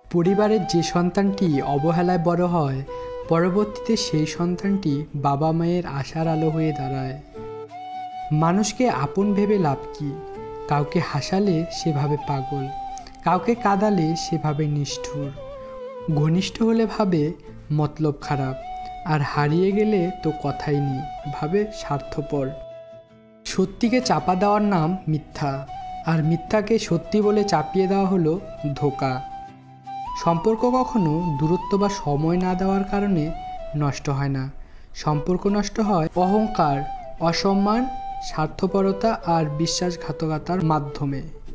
পরিবারের যে সন্তানটি অবহেলায় বড় হয়, পরবর্তীতে সেই সন্তানটি বাবা মায়ের আশার আলো হয়ে দাঁড়ায়। মানুষকে আপন ভেবে লাভ কি? কাউকে হাসালে সেভাবে পাগল, কাউকে কাঁদালে সেভাবে নিষ্ঠুর। ঘনিষ্ঠ হলে ভাবে মতলব খারাপ, আর হারিয়ে গেলে তো কথাই নেই, ভাবে স্বার্থপর। সত্যিকে চাপা দেওয়ার নাম মিথ্যা, আর মিথ্যাকে সত্যি বলে চাপিয়ে দেওয়া হলো ধোঁকা। সম্পর্ক কখনো দূরত্ব বা সময় না দেওয়ার কারণে নষ্ট হয় না। সম্পর্ক নষ্ট হয় অহংকার, অসম্মান, স্বার্থপরতা আর বিশ্বাসঘাতকতার মাধ্যমে।